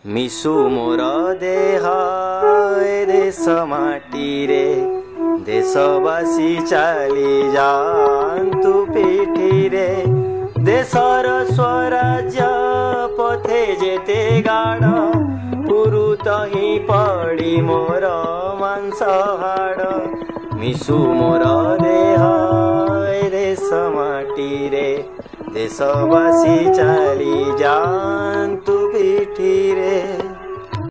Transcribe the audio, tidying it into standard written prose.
मिसु मोर देह देश माटी रे देशवासी चली जातु पिठी रे देशर स्वराज्य पथे जेते गाड़ पुरुत ही पड़ी मोर मांस हाड़ मिसु मोर देह देश माटी रे देशवासी चली जातु पिठी रे।